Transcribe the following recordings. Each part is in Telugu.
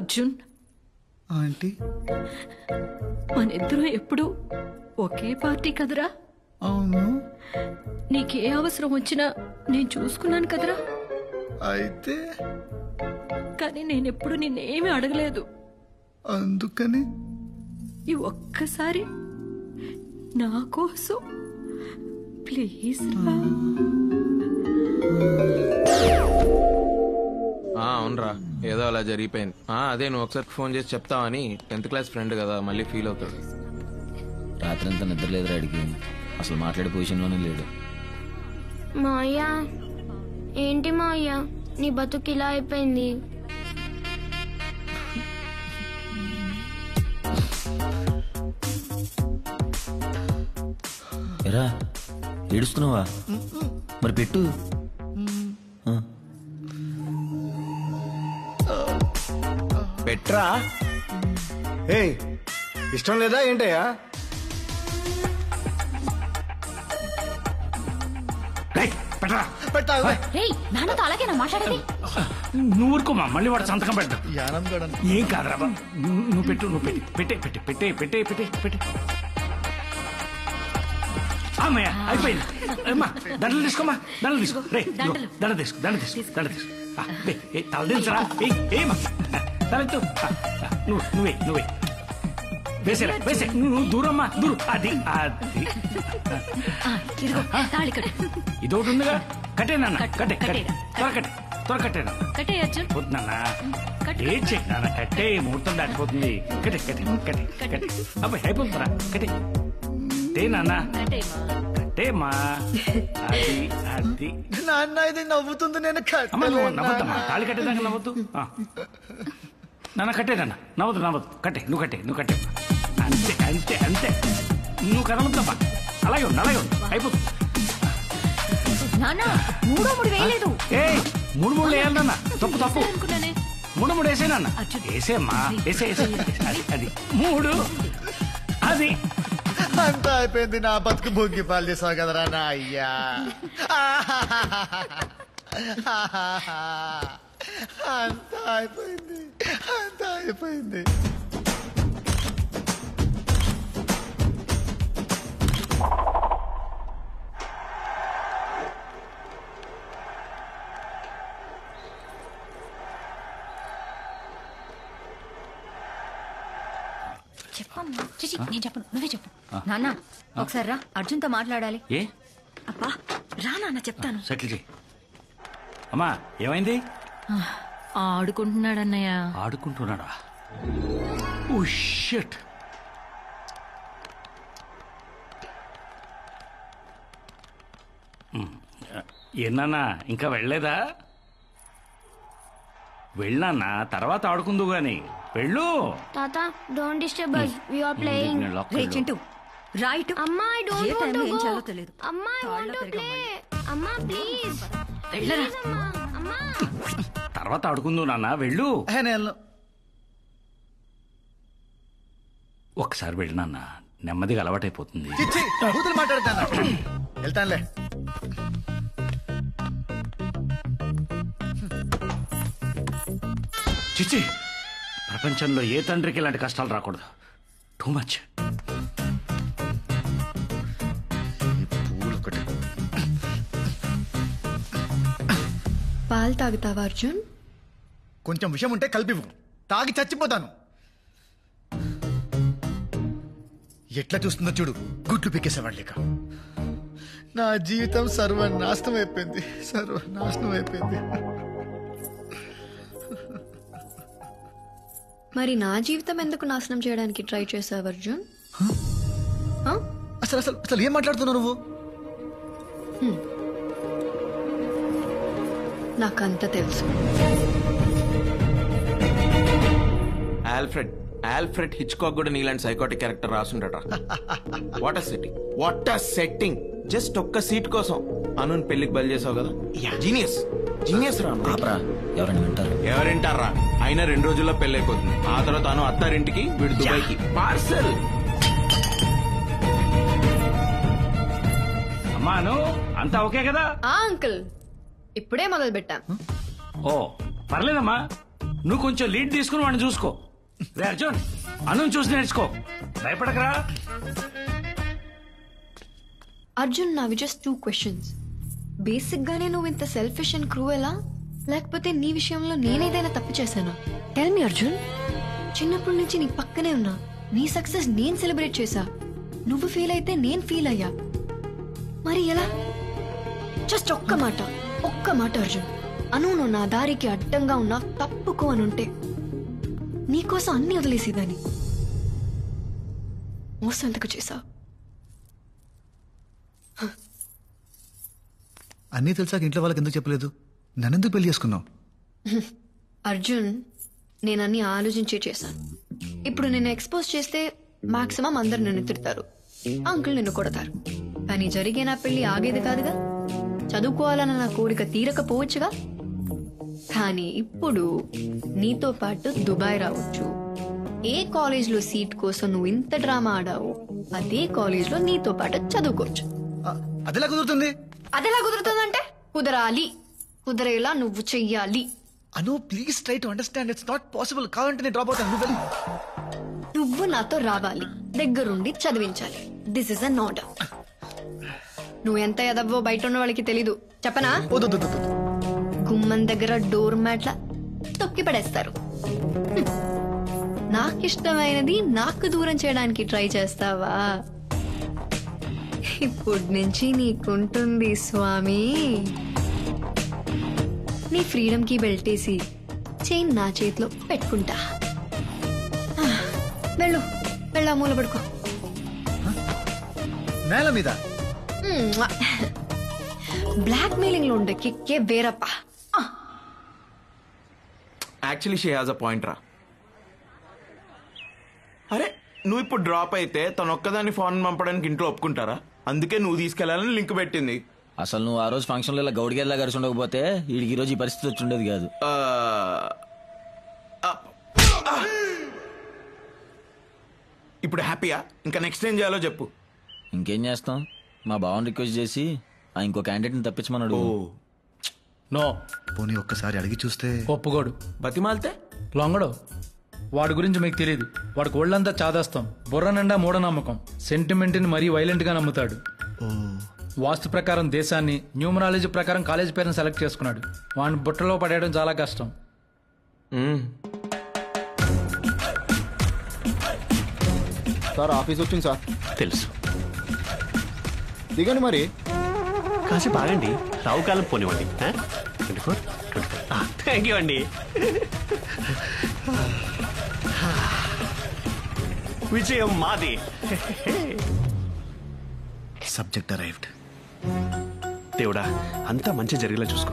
అర్జున్, ఆంటీ మనిద్దరం ఎప్పుడు ఒకే పార్టీ కదరా? అవును. నీకే అవసరం వచ్చినా నేను చూసుకున్నాను కదరా. అయితే కానీ నేనెప్పుడు నిన్నేమీ అడగలేదు. అందుకని ఈ ఒక్కసారి నా కోసం ప్లీజ్ రా. అవునరా, ఏదో అలా జరిగిపోయింది. అదే నువ్వు ఒకసారి ఫోన్ చేసి చెప్తావని. 10th క్లాస్ ఫ్రెండ్ కదా, మళ్ళీ ఫీల్ అవుతాడు. రాత్రంతా నిద్ర లేదు రాడికి, అసలు మాట్లాడే పొజిషన్లోనే లేడు. మాయా, ఏంటి మాయా నీ బతుకు ఇలా అయిపోయింది? ఎరా ఏడుస్తున్నావా? మరి పెట్టు. పెట్రా. ఏయ్, ఇష్టం లేదా ఏంటయ్యా? నాన్నతో అలాగేనా మాట్లాడేది? నువ్వు ఊరుకోమా, మళ్ళీ వాడు సంతకం పెట్టు. ఏం కాదురా, నువ్వు పెట్టు, నువ్వు పెట్టే. అమ్మయ్య అయిపోయింది. అమ్మా దండలు తీసుకోమా, దండలు తీసుకో. దండ తీసుకో. తల దించరా. ఏమా తలెత్తు. నువ్వే వేసేరా, వేసే. నువ్వు దూరమ్మా, దూరం. అది ఇది ఒకటి ఉందిగా. కట్టే నాన్న, కట్టే త్వర కట్టే నాన్న. ఏం చెయ్యి నాన్న, కట్టే. ముహూర్తం దాటిపోతుంది. కట్టే అబ్బాయి అయిపోతుందిరా. కట్టే నాన్న, కట్టేమా. అది నాన్న ఇది నవ్వుతుంది. నేను నవ్వద్దమ్మా, తాళి కట్టేదాకా నవ్వద్దు. నాన్న కట్టే నాన్న, నవ్వద్దు. కట్టే, నువ్వు కట్టే. అంతే. నువ్వు కదలొద్దమ్మా. అలాగే ఉంది అయిపోతుంది. ఏ 3 వేయాలన్నా. తప్పు. 3 వేసేనన్నా. వేసేమ్మా, వేసే. అది 3. అది అంతా అయిపోయింది. నా బతుకు భోగి పాలు చేసావు కదరా నా అయ్యా. అంతా అయిపోయింది. చెప్పమ్మా. నేను చెప్పను, నువ్వే చెప్పు. నాన్న ఒకసారి రా, అర్జున్తో మాట్లాడాలి. ఏ అబ్బా రా నాన్న, చెప్తాను. సెటిల్ చేయి. అమ్మా ఏమైంది? ఆడుకుంటున్నాడన్నయ్య. ఆడుకుంటున్నాడా? Oh shit. ఏనా ఇంకా వెళ్ళలేదా? వెళ్ళానా, తర్వాత ఆడుకుందు గాని. వెళ్ళు. తాత, don't disturb us. We are playing. రే చింటూ, రైట్. అమ్మా, I don't want to ఏం go. చేయాలో తెలియదు. అమ్మా, I want to play. అమ్మా ప్లీజ్. వెళ్ళరా. అమ్మా. తర్వాత ఆడుకుందు నాన్న, వెళ్ళు. ఒకసారి వెళ్ళు నాన్న, నెమ్మదిగా అలవాటైపోతుంది. మాట్లాడతాను, వెళ్తానులే. చిచ్చి, ప్రపంచంలో ఏ తండ్రికి ఇలాంటి కష్టాలు రాకూడదు. Too much. పాలు తాగుతావా అర్జున్? కొంచెం విషయం ఉంటే కలిపివు, తాగి చచ్చిపోతాను. ఎట్లా చూస్తుందో చూడు, గుడ్లు పీకేసేవాడు లేక. నా జీవితం సర్వనాశనం అయిపోయింది. మరి నా జీవితం ఎందుకు నాశనం చేయడానికి ట్రై చేసావు అర్జున్? అసలు ఏం మాట్లాడుతున్నావు నువ్వు? నాకంత తెలుసు. ఆల్ఫ్రెడ్ హిచ్కాక్ కూడా నీలాంటి సైకోటిక్ క్యారెక్టర్ రాసుండట. What a setting. జస్ట్ ఒక్క సీట్ కోసం అనున్ పెళ్లికి బలి చేసావు కదా. జీనియస్ రా. ఎవరింటారా? అయినా 2 రోజుల్లో పెళ్లి అయిపోతుంది. ఆ తర్వాత అను అత్తారింటికి, వీడు దుబాయ్కి. పార్సల్. అమ్మాను అంతా ఓకే కదా? అంకుల్ ఇప్పుడే మొదలు పెట్టాం. ఓ పర్లేదమ్మా, నువ్వు కొంచెం లీడ్ తీసుకుని వాడిని చూసుకో. రే అర్జున్, అను చూసి నేర్చుకో, భయపడకరా. అర్జున్, నావి జస్ట్ 2 questions. బేసిక్ గానే నువ్వు ఇంత సెల్ఫిష్ అండ్ క్రూయలా, లేకపోతే నీ విషయంలో నేనేదైనా తప్పు చేశానా? Tell me Arjun. చిన్నప్పటి నుంచి నీ పక్కనే ఉన్నా, నీ సక్సెస్ నేను సెలబ్రేట్ చేశా, నువ్వు ఫీల్ అయితే నేను ఫీల్ అయ్యా. మరి ఎలా? జస్ట్ ఒక్క మాట అర్జున్. నువ్వు నా దారికి అడ్డంగా ఉన్నా తప్పుకో అనుంటే నీకోసం అన్ని వదిలేసేదాన్ని. మోసం ఎందుకు చేశా? అన్నీ తెలిసాక ఇంట్లో వాళ్ళకి ఎందుకు చెప్పలేదు? నన్నెందుకు పెళ్లి చేసుకున్నావు? అర్జున్, నేనన్నీ ఆలోచించే చేశాను. ఇప్పుడు నిన్ను ఎక్స్పోజ్ చేస్తే మాక్సిమం అందరు నిన్ను తిడతారు, అంకుల్ నిన్ను కొడతారు. కానీ జరిగే నా పెళ్లి ఆగేది కాదుగా. చదువుకోవాలన్న నా కోరిక తీరకపోవచ్చుగా. కానీ ఇప్పుడు నీతో పాటు దుబాయ్ రావచ్చు. ఏ కాలేజ్లో సీట్ కోసం నువ్వు ఇంత డ్రామా ఆడావు, అదే కాలేజ్లో నీతో పాటు చదువుకోవచ్చు. అదెలా కుదురుతుంది? అదెలా కుదురుతుందంటే కుదరాలి, కుదరేలా నువ్వు చెయ్యాలి. Anu please try to understand, it's not possible. కావాలంటే నేను డ్రాప్ అవుతాను. నువ్వు నాతో రావాలి, దగ్గరుండి చదివించాలి. This is an order. నువ్వు ఎంత ఎదవ్వో బయట ఉన్న వాళ్ళకి తెలీదు, చెప్పనా? గుమ్మం దగ్గర డోర్ మ్యాట్ల తొక్కి పడేస్తారు. నాకిష్టమైనది నాకు దూరం చేయడానికి ట్రై చేస్తావా? ఇప్పటి నుంచి నీకుంటుంది స్వామి. నీ ఫ్రీడమ్ కి బెల్టేసి చైన్ నా చేతిలో పెట్టుకుంటా. వెళ్ళు వెళ్ళా, మూల పడుకో. నేల మీద బ్లాక్ మెయిలింగ్ లో ఉండే కిక్కే వేరప్ప. Actually she has a point రా. అరే నువ్వు ఇప్పుడు డ్రాప్ అయితే తను ఒక్కదాన్ని ఫారెన్ పంపడానికి ఇంట్లో ఒప్పుకుంటారా? అందుకే నువ్వు తీసుకెళ్లాలని లింక్ పెట్టింది. అసలు నువ్వు ఆ రోజు ఫంక్షన్ లో ఇలా గౌడిగేలా కలిసి ఉండకపోతే వీడికి ఈ రోజు ఈ పరిస్థితి వచ్చి ఉండేది కాదు. ఇప్పుడు హ్యాపీయా? ఇంకా నెక్స్ట్ ఏం చేయాలో చెప్పు. ఇంకేం చేస్తాం, మా బావని రిక్వెస్ట్ చేసి ఆ ఇంకో క్యాండిడేట్ని తప్పించమన్నాడు. నో, పోనీ ఒక్కసారి అడిగి చూస్తే. ఒప్పుకోడు. బతిమాలితే లొంగడు. వాడి గురించి మీకు తెలియదు. వాడికి ఒళ్ళంతా చాదాస్తాం, బుర్ర నిండా మూఢనమ్మకం, సెంటిమెంట్ని మరీ వైలెంట్ గా నమ్ముతాడు. వాస్తు ప్రకారం దేశాన్ని, న్యూమరాలజీ ప్రకారం కాలేజ్ పేరుని సెలెక్ట్ చేసుకున్నాడు. వాడిని బుట్టలో పడేయడం చాలా కష్టం. సార్ ఆఫీస్ వచ్చింది సార్. తెలుసు. దిగండి మరి. కాసేపు ఆగండి, రావు కాలం పోనివ్వండి. 24 థ్యాంక్ యూ అండి. విజయం మాది. Subject arrived. దేవుడా, అంతా మంచి జరిగేలా చూసుకో.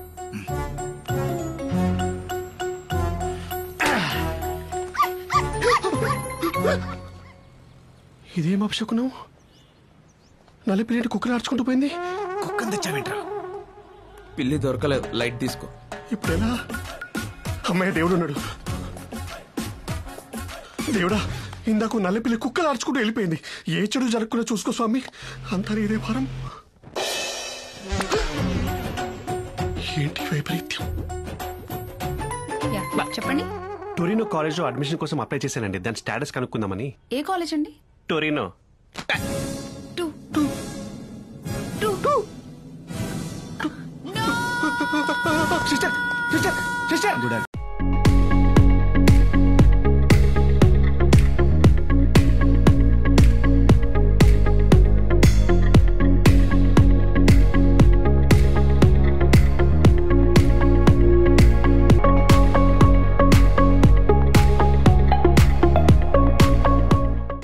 ఇదేం అపశకునం? నలిపిలేటి కుక్కలు ఆడుచుకుంటూ పోయింది. కుక్కని తెచ్చావేంట్రా? పిల్లి దొరకలేదు, లైట్ తీసుకో. ఇప్పుడు ఎలా? అమ్మాయి దేవుడు ఉన్నాడు. దేవుడా, ఇందాక నల్లపిల్లి కుక్కలు ఆడుచుకుంటూ వెళ్ళిపోయింది. ఏ చెడు జరగకుండా చూసుకో స్వామి. అంతా ఇదే భారం. ఏంటి వైపరీత్యం? చెప్పండి. టొరినో కాలేజ్ లో అడ్మిషన్ కోసం అప్లై చేశానండి. దాని స్టేటస్ కనుక్కుందామని. ఏ కాలేజ్ అండి? టొరినో. Sister sister sister